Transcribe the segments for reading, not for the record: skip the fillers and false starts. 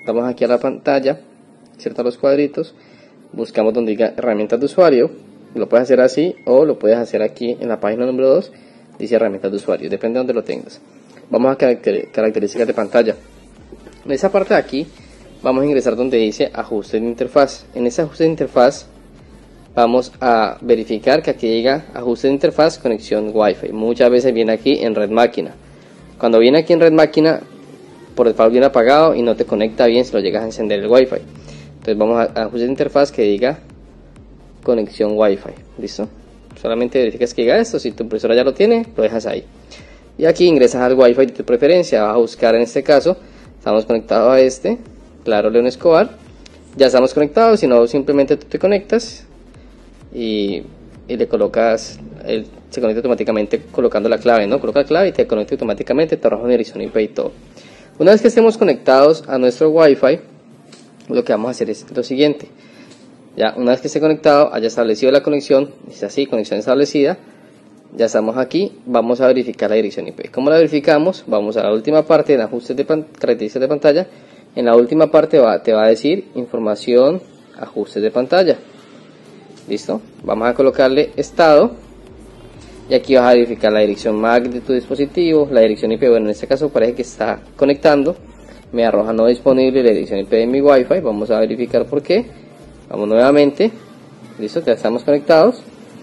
Vamos aquí a la pantalla, ¿cierto? A los cuadritos, buscamos donde diga herramientas de usuario. Lo puedes hacer así o lo puedes hacer aquí en la página número 2, dice herramientas de usuario, depende de donde lo tengas. Vamos a características de pantalla. En esa parte de aquí vamos a ingresar donde dice ajustes de interfaz. En ese ajuste de interfaz vamos a verificar que aquí diga ajuste de interfaz conexión Wi-Fi. Muchas veces viene aquí en red máquina. Cuando viene aquí en red máquina, por default viene apagado y no te conecta bien si lo llegas a encender el Wi-Fi. Entonces vamos a ajuste de interfaz que diga conexión Wi-Fi. ¿Listo? Solamente verificas que diga esto. Si tu impresora ya lo tiene, lo dejas ahí. Y aquí ingresas al Wi-Fi de tu preferencia. Vas a buscar, en este caso, estamos conectados a este, Claro León Escobar. Ya estamos conectados, si no simplemente tú te conectas y le colocas, él se conecta automáticamente colocando la clave, ¿no? Coloca la clave y te conecta automáticamente, te arroja una dirección IP y todo. Una vez que estemos conectados a nuestro Wi-Fi, lo que vamos a hacer es lo siguiente. Ya una vez que esté conectado, haya establecido la conexión, dice así, conexión establecida, ya estamos aquí, vamos a verificar la dirección IP. ¿Cómo la verificamos? Vamos a la última parte en ajustes de características de pantalla. En la última parte te va a decir información, ajustes de pantalla. ¿Listo? Vamos a colocarle estado. Y aquí vas a verificar la dirección MAC de tu dispositivo, la dirección IP. Bueno, en este caso parece que está conectando. Me arroja no disponible la dirección IP de mi Wi-Fi. Vamos a verificar por qué. Vamos nuevamente. Listo, ya estamos conectados.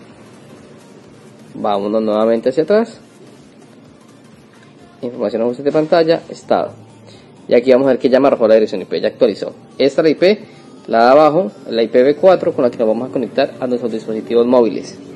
Vámonos nuevamente hacia atrás. Información, ajustes de pantalla, estado. Y aquí vamos a ver que ya me arrojó la dirección IP, ya actualizó. Esta es la IP, la de abajo, la IPv4 con la que nos vamos a conectar a nuestros dispositivos móviles.